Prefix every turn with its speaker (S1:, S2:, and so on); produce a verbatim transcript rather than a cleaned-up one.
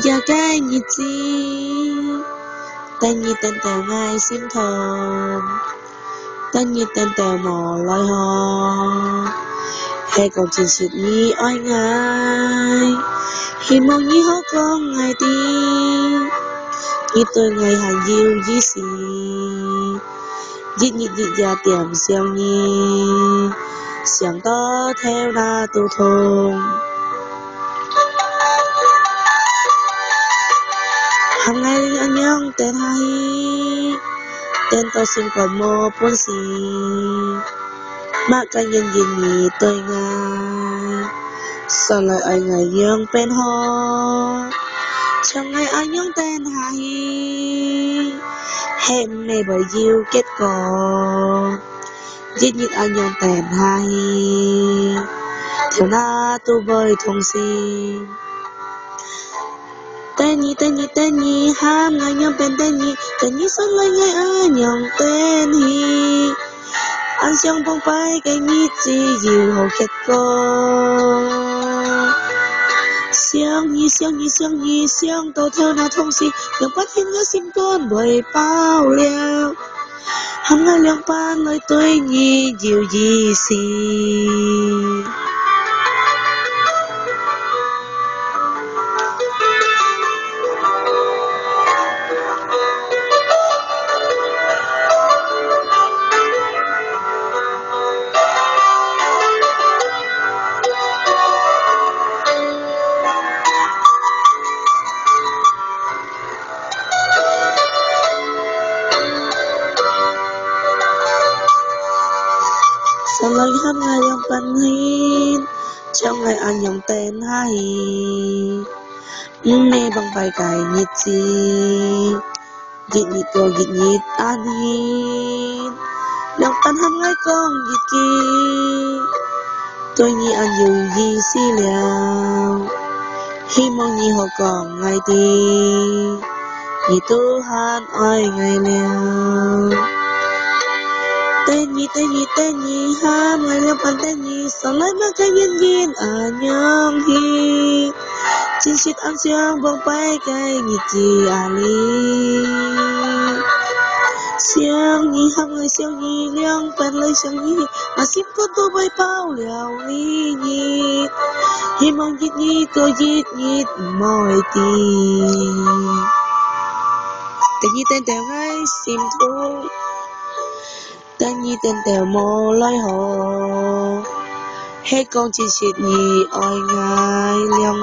S1: gia cái nhị chi tên nhị tên tèo ngay sim thơm tên nhị tên tèo mò loi hò hay còn chỉ xịt nhị oi ngay khi mong nhị hó con ngày đi nhị tôi ngày hàng diêu dí xì dít nhị dít gia tiệm xeo nhị xiang to theo na tu thôn hàng ngày anh nhong tên hay tên to xin còn mô bốn xì mà cả nhân viên nhị tôi ngay sao lại anh ngày nhong bên ho trong ngày anh nhong tên hay hẹn mê bởi diêu kết cò dít nhị anh nhong tên hay theo na tu bơi thông xin tên nhị tên nhị tên nhị ham ngày nhong bên tên nhị tên nhị sống lại ngày anh nhong tên hi anh xiang bông bay cái nhị chỉ yêu hồ kết co xiang nhị xiang nhị xiang nhị xiang tô theo na thông si nhong bắt hin ngã sim con bởi bao liao ham ngày nhong ban lời tôi nhị yêu gì xì sao lại ham ngày nhong ban hin trong ngày anh nhong tên hay mê bằng bài cải nhị chi nhị nhị tôi nhị nhị an hin nhong tan ham ngày con nhị chi tôi nhị anh yêu gì xí liao hy mong nhị họ còn ngày đi nhị tu han oi ngày liao tên nhị tên nhị tên nhị ham ngày nhong ban tên nhị sao lại mà cái nhân viên à nhong hi chính xịt ăn xiang bông bay cái nhị chi à li xiang nhị ham ngày xiang nhị liang ban lời xiang nhị mà sim con tu bay bao liao li nhị hy mong nhị nhị tôi nhị nhị mọi tình tên nhị tên tèo ngay sim thu tên nhị tên tèo mò loi hồ hết con chỉ xịt nhị oi ngài liang ง ban con ngài tên ha hi